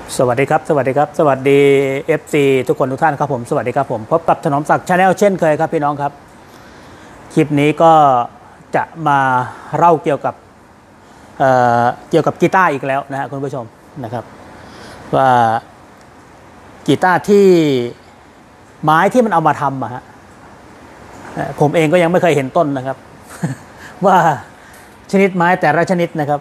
สวัสดีครับสวัสดีครับสวัสดี FC ทุกคนทุกท่านครับผมสวัสดีครับผมพบกับถนอมศักดิ์ชาแนลเช่นเคยครับพี่น้องครับคลิปนี้ก็จะมาเล่าเกี่ยวกับกีตาร์อีกแล้วนะฮะคุณผู้ชมนะครับว่ากีตาร์ที่ไม้ที่มันเอามาทำอะฮะผมเองก็ยังไม่เคยเห็นต้นนะครับ ว่าชนิดไม้แต่ละชนิดนะครับ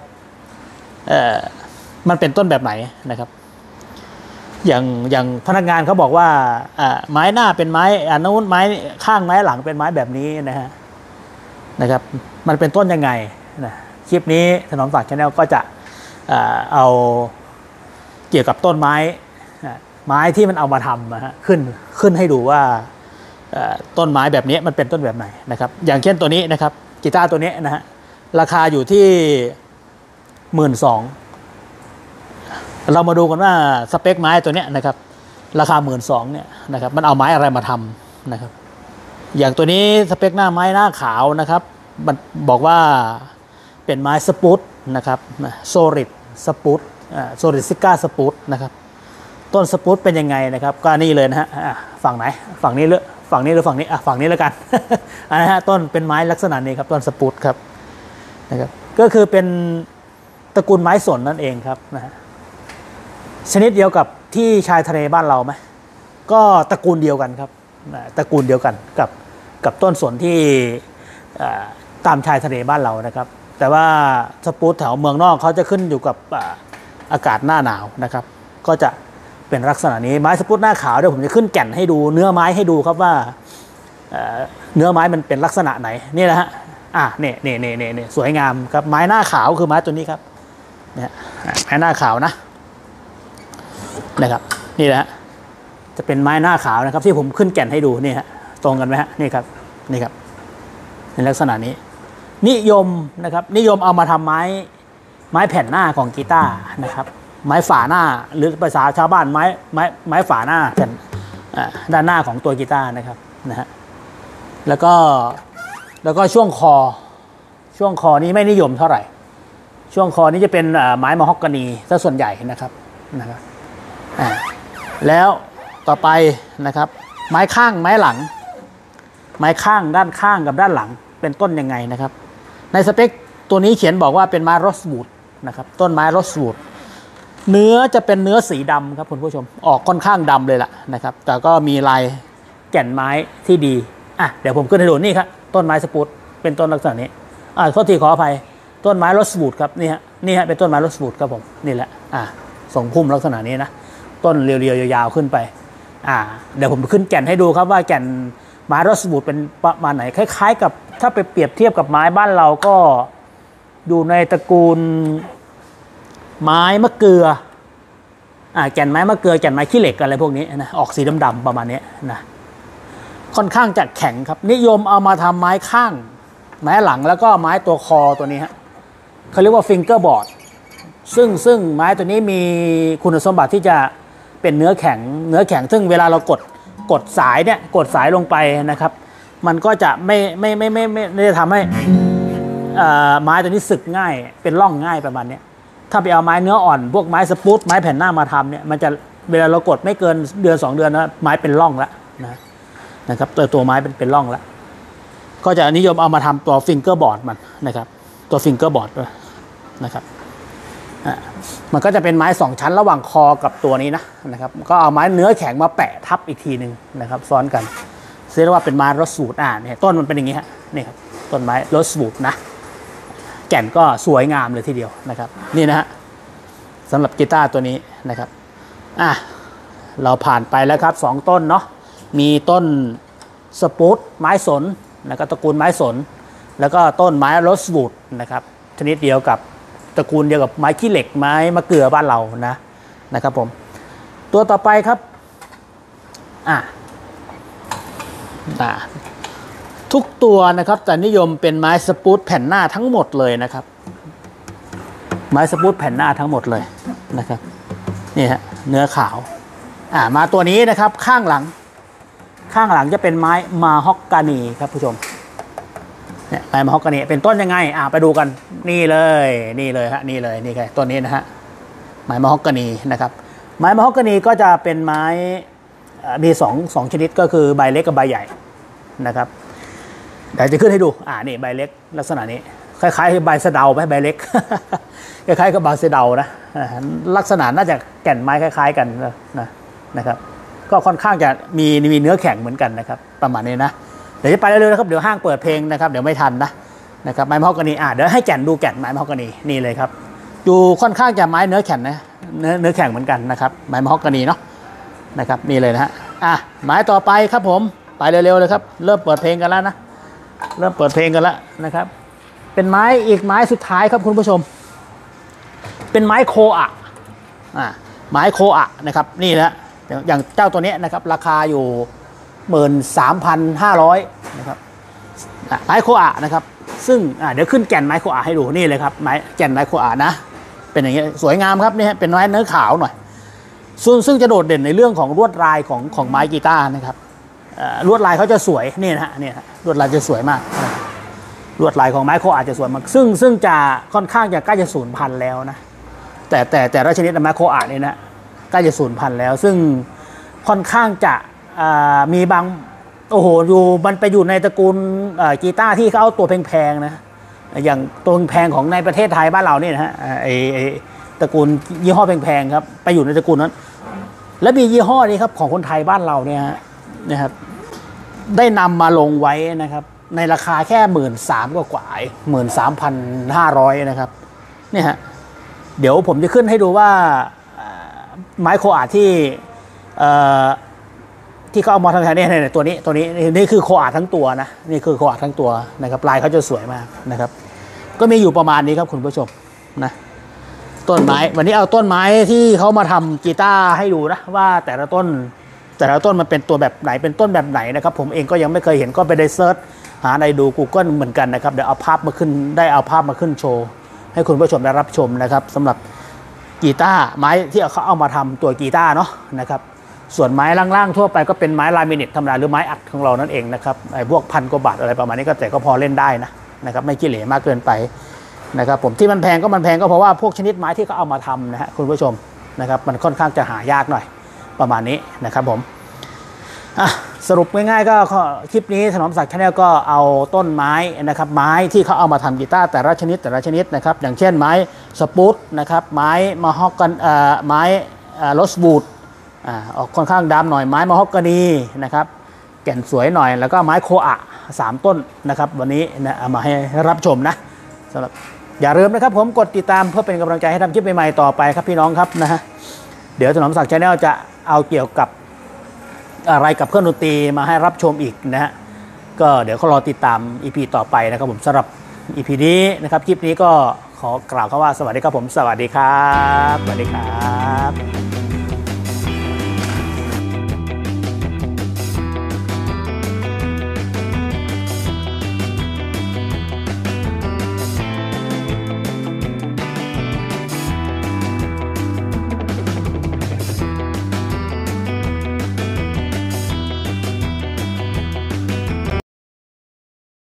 มันเป็นต้นแบบไหนนะครับอย่างพนักงานเขาบอกว่าไม้หน้าเป็นไม้นู้นไม้ข้างไม้หลังเป็นไม้แบบนี้นะครับมันเป็นต้นยังไงนะคลิปนี้ถนอมศักดิ์ชาแนลก็จะเอาเกี่ยวกับต้นไม้ที่มันเอามาทำขึ้นให้ดูว่าต้นไม้แบบนี้มันเป็นต้นแบบไหนนะครับอย่างเช่นตัวนี้นะครับกีตาร์ตัวนี้นะฮะราคาอยู่ที่12,000เรามาดูกันว่าสเปคไม้ตัวนี้นะครับราคา12,000เนี่ยนะครับมันเอาไม้อะไรมาทำนะครับอย่างตัวนี้สเปคหน้าไม้หน้าขาวนะครับมันบอกว่าเป็นไม้สปูตนะครับโซลิดสปูตโซลิดซิก้าสปูตนะครับต้นสปูตเป็นยังไงนะครับก็นี่เลยนะฮะฝั่งไหนฝั่งนี้หรือฝั่งนี้ฝั่งนี้แล้วกัน นะฮะต้นเป็นไม้ลักษณะนี้ครับต้นสปูตครับนะครับก็คือเป็นตระกูลไม้สนนั่นเองครับนะฮะชนิดเดียวกับที่ชายทะเลบ้านเราไหมก็ตระกูลเดียวกันครับตระกูลเดียวกันกับต้นสนที่ตามชายทะเลบ้านเรานะครับแต่ว่าสปูตแถวเมืองนอกเขาจะขึ้นอยู่กับอากาศหน้าหนาวนะครับก็จะเป็นลักษณะนี้ไม้สปูตหน้าขาวเดี๋ยวผมจะขึ้นแก่นให้ดูเนื้อไม้ให้ดูครับว่าเนื้อไม้มันเป็นลักษณะไหนนี่แหละฮะเนี่ยสวยงามครับไม้หน้าขาวคือไม้ตัวนี้ครับเนี่ยไม้หน้าขาวนะครับนี่แหละจะเป็นไม้หน้าขาวนะครับที่ผมขึ้นแก่นให้ดูนี่ฮะตรงกันไหมฮะนี่ครับในลักษณะนี้นิยมนะครับนิยมเอามาทำไม้แผ่นหน้าของกีตาร์นะครับไม้ฝาหน้าหรือภาษาชาวบ้านไม้ฝาหน้าแผ่นด้านหน้าของตัวกีตาร์นะครับนะฮะแล้วก็ช่วงคอนี้ไม่นิยมเท่าไหร่ช่วงคอนี้จะเป็นไม้มะฮอกกานีซะส่วนใหญ่นะครับแล้วต่อไปนะครับไม้ข้างไม้หลังไม้ข้างด้านข้างกับด้านหลังเป็นต้นยังไงนะครับในสเปคตัวนี้เขียนบอกว่าเป็นไม้โรสวูดนะครับต้นไม้โรสวูดเนื้อจะเป็นเนื้อสีดำครับคุณผู้ชมออกค่อนข้างดำเลยล่ะนะครับแต่ก็มีลายแก่นไม้ที่ดีเดี๋ยวผมขึ้นให้ดูนี่ครับต้นไม้สปูตเป็นต้นลักษณะนี้โทษทีขออภัยต้นไม้โรสวูดครับนี่ฮะเป็นต้นไม้โรสวูดครับผมนี่แหละส่งพุ่มลักษณะนี้นะต้นเรียวๆยาวๆขึ้นไปเดี๋ยวผมขึ้นแก่นให้ดูครับว่าแก่นไม้โรสวูดเป็นประมาณไหนคล้ายๆกับถ้าไปเปรียบเทียบกับไม้บ้านเราก็อยู่ในตระกูลไม้มะเกลือแก่นไม้มะเกลือแก่นไม้ขี้เหล็กอะไรพวกนี้นะออกสีดำๆประมาณนี้นะค่อนข้างจะแข็งครับนิยมเอามาทำไม้ข้างไม้หลังแล้วก็ไม้ตัวคอตัวนี้ฮะเขาเรียกว่าฟิงเกอร์บอร์ดซึ่งไม้ตัวนี้มีคุณสมบัติที่จะเป็นเนื้อแข็งซึ่งเวลาเรากดสายลงไปนะครับมันก็จะไม่ได้ทำให้ไม้ตัวนี้สึกง่ายเป็นร่องง่ายประมาณนี้ถ้าไปเอาไม้เนื้ออ่อนพวกไม้สปูตไม้แผ่นหน้ามาทำเนี่ยมันจะเวลาเรากดไม่เกินเดือน2 เดือนนะไม้เป็นร่องแล้วนะครับตัวไม้เป็นร่องแล้วก็จะนิยมเอามาทำตัวฟิงเกอร์บอร์ดมันนะครับตัวฟิงเกอร์บอร์ดนะครับมันก็จะเป็นไม้2 ชั้นระหว่างคอกับตัวนี้นะครับก็เอาไม้เนื้อแข็งมาแปะทับอีกทีหนึ่งนะครับซ้อนกันเรียกว่าเป็นไม้โรสวูดเนี่ยต้นมันเป็นอย่างนี้ฮะนี่ครับต้นไม้โรสวูดนะแก่นก็สวยงามเลยทีเดียวนะครับนี่นะฮะสำหรับกีตาร์ตัวนี้นะครับเราผ่านไปแล้วครับ2 ต้นเนาะมีต้นสปูตไม้สนนะครับตระกูลไม้สนแล้วก็ต้นไม้โรสวูดนะครับชนิดเดียวกับตระกูลเดียวกับไม้ขี้เหล็กไม้มะเกลือบ้านเรานะครับผมตัวต่อไปครับทุกตัวนะครับแต่นิยมเป็นไม้สปูตแผ่นหน้าทั้งหมดเลยนะครับไม้สปูตแผ่นหน้าทั้งหมดเลยนะครับนี่ฮะเนื้อขาวมาตัวนี้นะครับข้างหลังจะเป็นไม้มาฮอกกานีครับผู้ชมเนี่ยไม้มาฮอกกานีเป็นต้นยังไงไปดูกันนี่เลยฮะนี่ไงต้นนี้นะฮะไม้มาฮอกกานีนะครับไม้มะฮอกกานีก็จะเป็นไม้มีสองชนิดก็คือใบเล็กกับใบใหญ่นะครับเดี๋ยวจะขึ้นให้ดูนี่ใบเล็กลักษณะนี้คล้ายๆใบสะเดาไหมใบเล็ก คล้ายๆกับใบสะเดานะลักษณะน่าจะแก่นไม้คล้ายๆกันนะครับก็ค่อนข้างจะมีเนื้อแข็งเหมือนกันนะครับประมาณนี้นะเดี๋ยวจะไปเร็วๆนะครับเดี๋ยวห้างเปิดเพลงนะครับเดี๋ยวไม่ทันนะครับไม้มะฮอกกานีเดี๋ยวให้แก่นดูแก่นไม้มะฮอกกานีนี่เลยครับอยู่ค่อนข้างจะไม้เนื้อแข็งนะเนื้อแข็งเหมือนกันนะครับไม้มะฮอกกานีเนาะนะครับนี่เลยนะฮะไม้ต่อไปครับผมไปเร็วๆเลยครับเริ่มเปิดเพลงกันแล้วนะเริ่มเปิดเพลงกันแล้วนะครับเป็นไม้อีกไม้สุดท้ายครับคุณผู้ชมเป็นไม้โคอะไม้โคอะนะครับนี่นะอย่างเจ้าตัวนี้นะครับราคาอยู่13,500นะครับไม้โคอะนะครับซึ่งเดี๋ยวขึ้นแก่นไม้โคอะให้ดูนี่เลยครับไม้แก่นไม้โคอะนะเป็นอย่างเงี้ยสวยงามครับนี่เป็นไม้เนื้อขาวหน่อยซึ่งจะโดดเด่นในเรื่องของลวดลายของไม้กีตาร์นะครับลวดลายเขาจะสวยนี่นะฮะนี่ลวดลายจะสวยมากลวดลายของไม้โคอะจะสวยมากซึ่งจะค่อนข้างจะใกล้จะสูญพันธุ์แล้วนะแต่ละชนิดไม้โคอะนี่นะใกล้จะสูญพันธุ์แล้วซึ่งค่อนข้างจะมีบางโอ้โหมันไปอยู่ในตระกูลกีตาร์ที่เขาเอาตัวแพงๆนะอย่างตัวแพงของในประเทศไทยบ้านเราเนี่ยนะฮะไอตระกูลยี่ห้อแพงๆครับไปอยู่ในตระกูลนั้นและมียี่ห้อนี้ครับของคนไทยบ้านเราเนี่ยนะครับได้นำมาลงไว้นะครับในราคาแค่13,000กว่า13,500นะครับเนี่ยฮะเดี๋ยวผมจะขึ้นให้ดูว่าไม้โคอาที่เขาเอามาทำแทนเนี่ยตัวนี้นี่คือโคอาทั้งตัวนะนี่คือโคอาทั้งตัวนะครับลายเขาจะสวยมากนะครับก็มีอยู่ประมาณนี้ครับคุณผู้ชมนะต้นไม้วันนี้เอาต้นไม้ที่เขามาทำกีตาร์ให้ดูนะว่าแต่ละต้นมันเป็นตัวแบบไหนเป็นต้นแบบไหนนะครับผมเองก็ยังไม่เคยเห็นก็ไปได้เซิร์ชหาในดู Google เหมือนกันนะครับเดี๋ยวเอาภาพมาขึ้นโชว์ให้คุณผู้ชมได้รับชมนะครับสำหรับกีตาร์ไม้ที่เขาเอามาทำตัวกีตาร์เนาะนะครับส่วนไม้ล่างๆทั่วไปก็เป็นไม้ลามิเนตธรรมดาหรือไม้อัดของเรานั่นเองนะครับไอ้พวก1,000 กว่าบาทอะไรประมาณนี้ก็แต่ก็พอเล่นได้นะครับไม่ขี้เหร่มากเกินไปนะครับผมที่มันแพงก็เพราะว่าพวกชนิดไม้ที่เขาเอามาทำนะฮะคุณผู้ชมนะครับมันค่อนข้างจะหายากหน่อยประมาณนี้นะครับผมสรุปง่ายๆก็คลิปนี้ถนอมศักดิ์ชาแนลก็เอาต้นไม้นะครับไม้ที่เขาเอามาทำกีตาร์แต่ละชนิดนะครับอย่างเช่นไม้สปูตนะครับไม้มะฮอกกันไม้โรสบูดออกค่อนข้างดำหน่อยไม้มะฮอกกานีนะครับแก่นสวยหน่อยแล้วก็ไม้โคอะ3 ต้นนะครับวันนี้เอามาให้รับชมนะสำหรับอย่าลืมนะครับผมกดติดตามเพื่อเป็นกำลังใจให้ทำคลิปใหม่ๆต่อไปครับพี่น้องครับนะฮะเดี๋ยวถนอมศักดิ์ชาแนลจะเอาเกี่ยวกับอะไรกับเครื่องดนตรีมาให้รับชมอีกนะฮะก็เดี๋ยวเขารอติดตาม EP ต่อไปนะครับผมสำหรับ EP นี้นะครับคลิปนี้ก็ขอกล่าวคำว่าสวัสดีครับผมสวัสดีครับ